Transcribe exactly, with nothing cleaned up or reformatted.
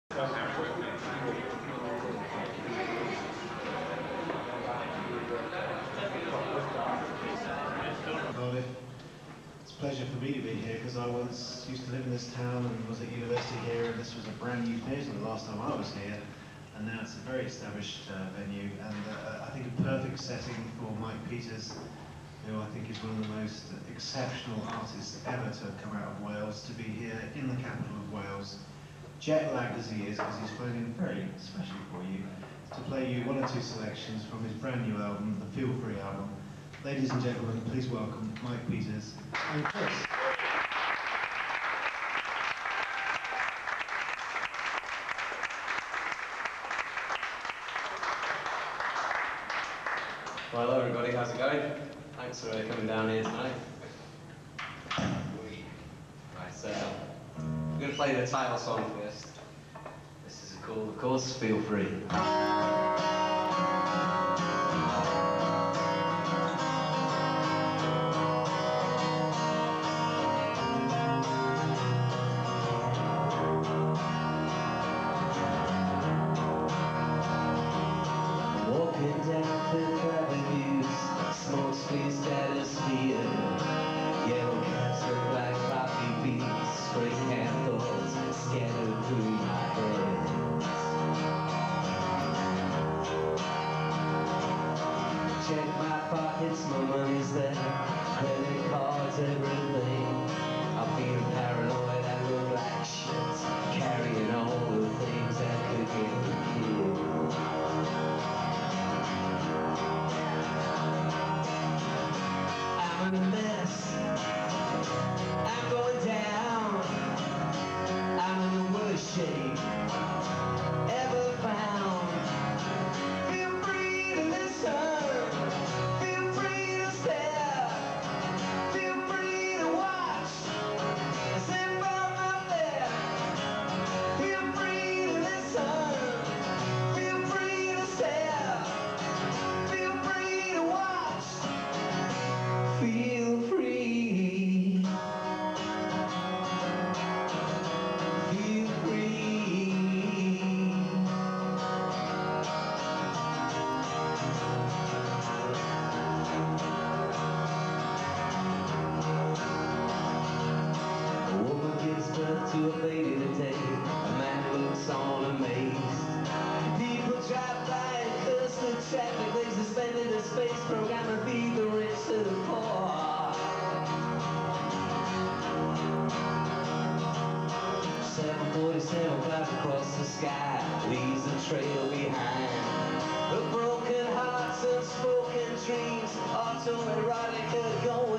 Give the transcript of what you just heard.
It's a pleasure for me to be here because I was used to live in this town and was at university here, and this was a brand new theatre the last time I was here, and now it's a very established uh, venue, and uh, I think a perfect setting for Mike Peters, who I think is one of the most exceptional artists ever to have come out of Wales, to be here in the capital of Wales, jet lagged as he is, because he's flown in very especially for you, to play you one or two selections from his brand new album, the Feel Free album. Ladies and gentlemen, please welcome Mike Peters and Chris. Well, hello everybody, how's it going? Thanks for uh, coming down here tonight. Right, so I'm going to play the title song first. This is called, of course, Feel Free. Yellow cats look like poppy beats, spray-can thoughts scattered through my head. Check my pockets, my money's there, credit cards, everything. I'm feeling paranoid, I look like shit, carrying all the things that could get me killed. I'm a mess, I'm going down, I'm in the worst shape ever found. Feel free to listen, feel free to stare, feel free to watch, send from up there. Feel free to listen, feel free to stare, feel free to watch. Feel free, feel free. A woman gives birth to a baby today, a man looks on amazed. People drive by and curse the traffic, they suspended a space program and feed the rich to the poor. seven forty-seven flies across the sky, leaves a trail behind. The broken hearts, unspoken dreams, autoerotic going.